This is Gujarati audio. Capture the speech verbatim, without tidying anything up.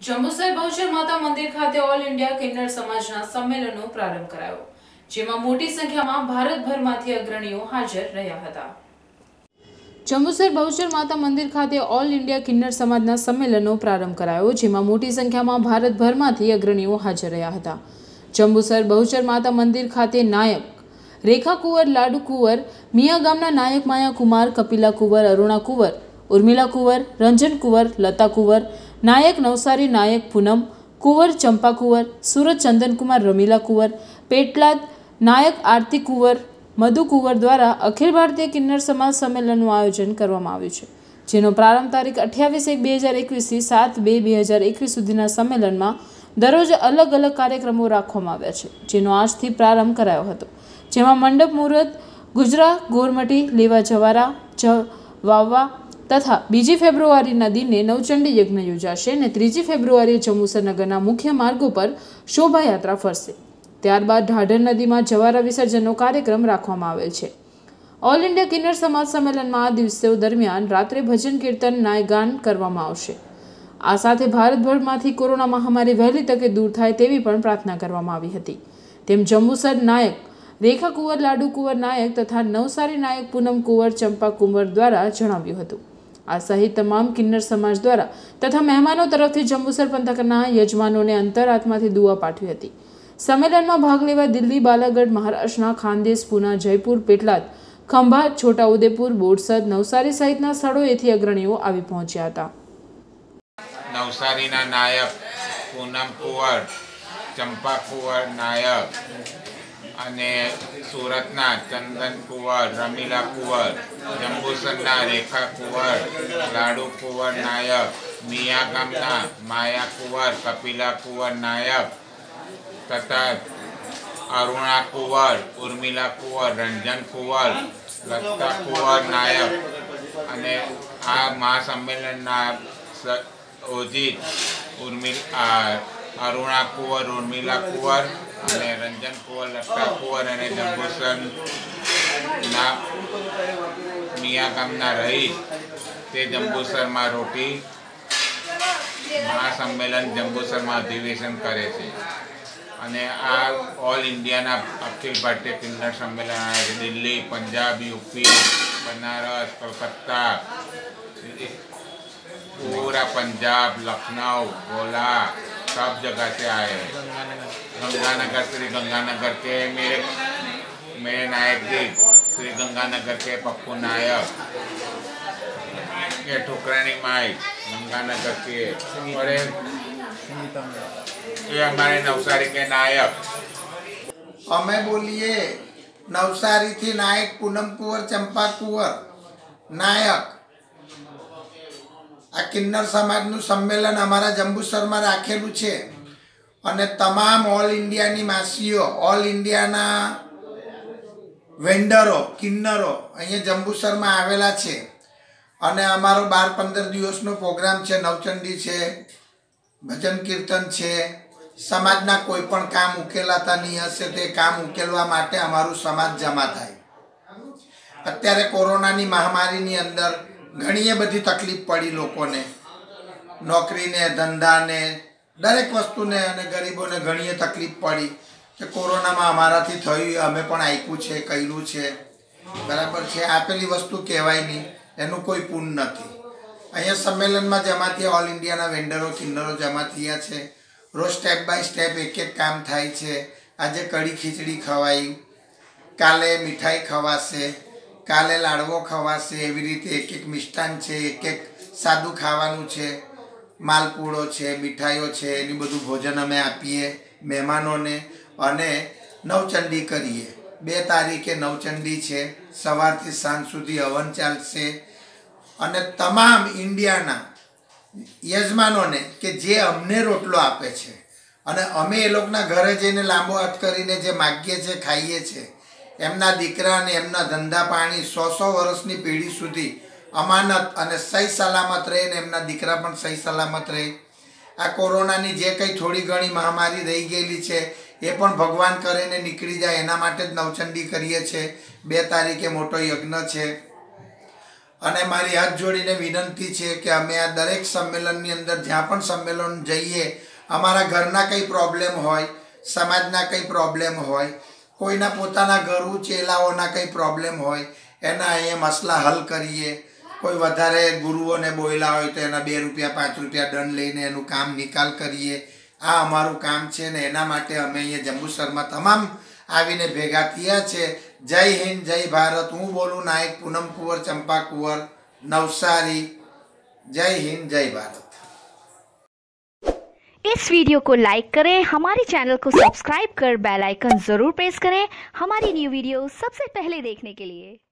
જંબુસર બહુચર માતા મંદિર ખાતે ઓલ ઇન્ડિયા કિન્નર સમાજના સંમેલનનો પ્રારંભ કરાયો, જેમાં મોટી સંખ્યામાં ભારતભરમાંથી અગ્રણીઓ હાજર રહ્યા હતા. જંબુસર બહુચર માતા મંદિર ખાતે ઓલ ઇન્ડિયા કિન્નર સમાજના સંમેલનનો પ્રારંભ કરાયો, જેમાં મોટી સંખ્યામાં ભારતભરમાંથી અગ્રણીઓ હાજર રહ્યા હતા. જંબુસર બહુચર માતા મંદિર ખાતે નાયક રેખા કુંવર, લાડુ કુંવર, મિયા ગામના નાયક માયા કુમાર, કપિલા કુંવર, અરુણા કુંવર, ઉર્મિલા કુંવર, રંજન કુંવર, લતા કુંવર, નાયક નવસારી નાયક પૂનમ કુંવર, ચંપા કુંવર, સુરત ચંદનકુમાર, રમીલા કુંવર, પેટલાદ નાયક આરતી કુંવર, મધુ કુંવર દ્વારા અખિલ ભારતીય કિન્નર સમાજ સંમેલનનું આયોજન કરવામાં આવ્યું છે, જેનો પ્રારંભ તારીખ અઠ્યાવીસ એક બે હજાર એકવીસથી સાત બે બે હજાર એકવીસ સુધીના સંમેલનમાં દરરોજ અલગ અલગ કાર્યક્રમો રાખવામાં આવ્યા છે, જેનો આજથી પ્રારંભ કરાયો હતો. જેમાં મંડપ મુહૂર્ત, ગુજરાત ગોરમટી, લેવા જવારા, વાવવા તથા બીજી ફેબ્રુઆરીના દિને નવચંડી યજ્ઞ યોજાશે અને ત્રીજી ફેબ્રુઆરીએ જંબુસર નગરના મુખ્ય માર્ગો પર શોભાયાત્રા ફરશે. ત્યારબાદ ઢાઢર નદીમાં જવારા વિસર્જનનો કાર્યક્રમ રાખવામાં આવેલ છે. ઓલ ઇન્ડિયા કિન્નર સમાજ સંમેલનમાં આ દિવસો દરમિયાન રાત્રે ભજન કીર્તન નાયગાન કરવામાં આવશે. આ સાથે ભારતભરમાંથી કોરોના મહામારી વહેલી તકે દૂર થાય તેવી પણ પ્રાર્થના કરવામાં આવી હતી. તેમ જંબુસર નાયક રેખા કુંવર, લાડુ કુંવર નાયક તથા નવસારી નાયક પૂનમ કુંવર, ચંપા કુંવર દ્વારા જણાવ્યું હતું. આ સહિત તમામ કિન્નર સમાજ દ્વારા તથા મહેમાનો તરફથી જંબુસર પંથકના યજમાનોને અંતરાત્માથી દુઆ પાઠવી હતી. સંમેલનમાં ભાગ લેવા દિલ્હી, બાલાગઢ, મહારાષ્ટ્રના ખાનદેશ, પૂના, જયપુર, પેટલાદ, ખંભાત, છોટાઉદેપુર, બોરસદ, નવસારી સહિતના સ્થળોએથી અગ્રણીઓ આવી પહોંચ્યા હતા. નવસારીના નાયક પૂનમ કુંવર, ચંપા કુંવર નાયક અને સુરતના ચંદન કુંવર, રમીલા કુંવર, જંબુસરના રેખા કુંવર, લાડુ કુંવર નાયક, મિયા ગામના માયા કુંવર, કપિલા કુંવર નાયક તથા અરુણા કુંવર, ઉર્મિલા કુંવર, રંજન કુંવર, લતા કુંવર નાયક અને આ મહાસંમેલનના ઓજીત ઉર્મિલા અરુણા કુંવર, ઉર્મિલા કુંવર અને રંજન કુંવર, લતા કુંવર અને જંબુસરના મિયા ગામના રહીશ તે જંબુસરમાં રોટી મહાસંમેલન જંબુસરમાં અધિવેશન કરે છે. અને આ ઓલ ઇન્ડિયાના અખિલ ભારતીય કિન્નર સંમેલન દિલ્હી, પંજાબ, યુપી, बनारस, कलकत्ता, पूरा पंजाब, लखनऊ, गोला सब जगह से आए हैं. गंगानगर, श्री गंगानगर के मेरे मेरे नायक जी श्री गंगानगर के पप्पू नायक, ये ठुकरानी माई गंगानगर के, और ये हमारे नवसारी के नायक. हमें बोलिए नवसारी थी नायक पूनम कुंवर, चंपा कुंवर नायक. आ किन्नर समाजનું સંમેલન અમારા જંબુસરમાં રાખેલું છે અને તમામ ઓલ ઇન્ડિયાની માસીઓ, ઓલ ઇન્ડિયાના વેન્ડરો, કિન્નરો અહીંયા જંબુસરમાં આવેલા છે અને અમારો બાર પંદર દિવસનો પ્રોગ્રામ છે. નવચંડી છે, ભજન કીર્તન છે. સમાજના કોઈ પણ કામ ઉકેલાતા નહીં હશે તે કામ ઉકેલવા માટે અમારું સમાજ જમા થાય. અત્યારે કોરોનાની મહામારીની અંદર ઘણી બધી તકલીફ પડી લોકોને, નોકરીને, ધંધાને, દરેક વસ્તુને, અને ગરીબોને ઘણી તકલીફ પડી કે કોરોનામાં અમારાથી થયું, અમે પણ આપ્યું છે, કર્યું છે, બરાબર છે. આપેલી વસ્તુ કહેવાય નહીં, એનું કોઈ પૂન નથી. અહીંયા સંમેલનમાં જમા થયા ઓલ ઇન્ડિયાના વેન્ડરો, કિન્નરો જમા થયા છે. રોજ સ્ટેપ બાય સ્ટેપ એક એક કામ થાય છે. આજે કઢી ખીચડી ખવાઈ, કાલે મીઠાઈ ખવાશે, કાલે લાડવો ખવાશે. એવી રીતે એક એક મિષ્ટાન છે, એક એક સાદું ખાવાનું છે, માલપુડો છે, મીઠાઈઓ છે, એની બધું ભોજન અમે આપીએ મહેમાનોને અને નવચંડી કરીએ. બે તારીખે નવચંડી છે, સવારથી સાંજ સુધી હવન ચાલશે અને તમામ ઇન્ડિયાના યજમાનોને કે જે અમને રોટલો આપે છે અને અમે એ લોકોના ઘરે જઈને લાંબો હાથ કરીને જે માગીએ છીએ, ખાઈએ છીએ, એમના દીકરા અને એમના ધંધા પાણી સો સો વર્ષની પેઢી સુધી અમાનત અને સહી સલામત રહે ને એમના દીકરા પણ સહી સલામત રહે. આ કોરોનાની જે કંઈ થોડી ઘણી મહામારી રહી ગયેલી છે એ પણ ભગવાન કરીને નીકળી જાય એના માટે જ નવચંડી કરીએ છીએ. બે તારીખે મોટો યજ્ઞ છે અને મારી હાથ જોડીને વિનંતી છે કે અમે આ દરેક સંમેલનની અંદર જ્યાં પણ સંમેલન જઈએ, અમારા ઘરના કંઈ પ્રોબ્લેમ હોય, સમાજના કંઈ પ્રોબ્લેમ હોય, કોઈના પોતાના ઘર ચેલાઓના કંઈ પ્રોબ્લેમ હોય, એના અહીંયા મસલા હલ કરીએ. કોઈ વધારે ગુરુઓને બોયલા હોય તો એના બે રૂપિયા પાંચ રૂપિયા દંડ લઈને એનું કામ નિકાલ કરીએ. આ અમારું કામ છે ને એના માટે અમે અહીંયા જંબુસરમાં તમામ આવીને ભેગા થયા છે. જય હિન્દ, જય ભારત. હું બોલું નાયક પૂનમ કુંવર, ચંપા કુંવર, નવસારી. जय हिंद, जय भारत. इस वीडियो को लाइक करें, हमारे चैनल को सब्सक्राइब कर बेल आइकन जरूर प्रेस करें हमारी न्यू वीडियो सबसे पहले देखने के लिए.